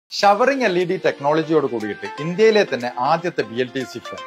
Showering LED ടെക്നോളജിയോട് കൂടിയിട്ട് ഇന്ത്യയിലെ തന്നെ ആദ്യത്തെ BLTC ഫാൻ.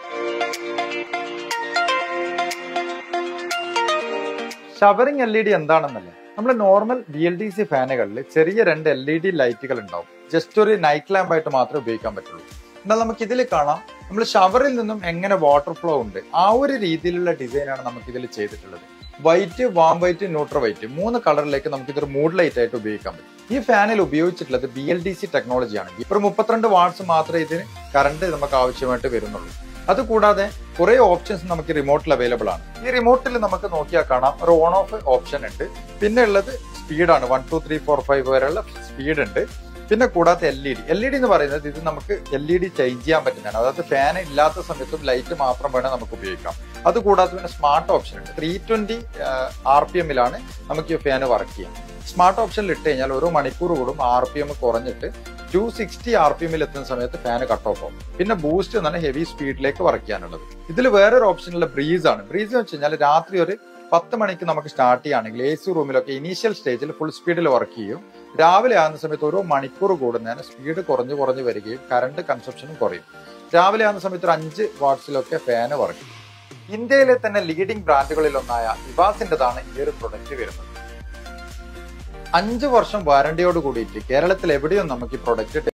ഷവറിംഗ് LED എന്താണെന്നല്ല, നമ്മൾ നോർമൽ BLTC ഫാനുകളിൽ ചെറിയ രണ്ട് LED ലൈറ്റുകൾ ഉണ്ടാവും. ജസ്റ്റ് ഒരു നൈറ്റ് ലാമ്പ് ആയിട്ട് മാത്രമേ ഉപയോഗിക്കാൻ പറ്റുള്ളൂ. എന്നാൽ നമുക്ക് ഇതിൽ കാണാം, നമ്മൾ ഷവറിൽ നിന്നും എങ്ങനെ വാട്ടർ ഫ്ലോ ഉണ്ട് ആ ഒരു രീതിയിലുള്ള ഡിസൈനാണ് നമുക്ക് ഇതിൽ ചെയ്തിട്ടുള്ളത്. White, warm white, neutral white 3 കളറിലേക്ക് നമുക്ക് ഇതൊരു മൂഡ് ലൈറ്റ് ആയിട്ട് ഉപയോഗിക്കാൻ പറ്റും. ഈ ഫാനിൽ ഉപയോഗിച്ചിട്ടുള്ളത് BLTC ടെക്നോളജിയാണ്. ഒരു 32 വാട്ട്സ് മാത്രമേ ഇതിന് കറണ്ട് നമുക്ക് ആവശ്യമായിട്ട് വരുന്നുള്ളൂ. അതുകൂടാതെ കുറെ ഓപ്ഷൻസ് നമുക്ക് റിമോട്ടിൽ അവൈലബിൾ ആണ്. ഈ റിമോട്ടിൽ നമുക്ക് നോക്കിയാൽ കാണാം, ഒരു ഓൺ ഓഫ് ഓപ്ഷൻ ഉണ്ട്. പിന്നെ ഉള്ളത് സ്പീഡാണ്, 1 2 3 4 5 വരെയുള്ള സ്പീഡ് ഉണ്ട്. പിന്നെ കൂടാതെ LED എന്ന് പറയുന്നത് ഇത് നമുക്ക് LED ചേഞ്ച് ചെയ്യാൻ പറ്റുന്നതാണ്. അതായത് ഫാൻ ഇല്ലാത്ത സമയത്തും ലൈറ്റ് മാത്രം വേണം നമുക്ക് ഉപയോഗിക്കാം. അതുകൂടാതെ പിന്നെ സ്മാർട്ട് ഓപ്ഷൻ ഉണ്ട്. 320 RPM നമുക്ക് ഈ ഫാന് വർക്ക് ചെയ്യാം. സ്മാർട്ട് ഓപ്ഷനിൽ ഇട്ട് കഴിഞ്ഞാൽ ഓരോ മണിക്കൂർ കൂടും RPM കുറഞ്ഞിട്ട് 260 RPM എത്തുന്ന സമയത്ത് ഫാന് കട്ട് ഓഫ് ആവും. പിന്നെ ബൂസ്റ്റ് എന്നാണ് ഹെവി സ്പീഡിലേക്ക് വർക്ക് ചെയ്യാനുള്ളത്. ഇതിൽ വേറൊരു ഓപ്ഷനുള്ള ബ്രീസ് ആണ്. ബ്രീസ് എന്ന് വെച്ച് കഴിഞ്ഞാൽ രാത്രി ഒരു 10 മണിക്ക് നമുക്ക് സ്റ്റാർട്ട് ചെയ്യുകയാണെങ്കിൽ AC റൂമിലൊക്കെ ഇനീഷ്യൽ സ്റ്റേജിൽ ഫുൾ സ്പീഡിൽ വർക്ക് ചെയ്യും. രാവിലെ ആകുന്ന സമയത്ത് ഓരോ മണിക്കൂർ കൂടുന്നതിന് സ്പീഡ് കുറഞ്ഞു വരികയും കറണ്ട് കൺസപ്ഷനും കുറയും. രാവിലെ ആകുന്ന സമയത്ത് ഒരു 5 വാട്ട്സിലൊക്കെ ഫാന് വർക്ക് ചെയ്യും. ഇന്ത്യയിലെ തന്നെ ലീഡിംഗ് ബ്രാൻഡുകളിൽ ഒന്നായ ഇവാസിൻ്റെതാണ് ഈ ഒരു പ്രൊഡക്റ്റ് വരുന്നത്. 5 വർഷം വാറണ്ടിയോട് കൂടിയിട്ട് കേരളത്തിൽ എവിടെയും നമുക്ക് ഈ പ്രൊഡക്റ്റ്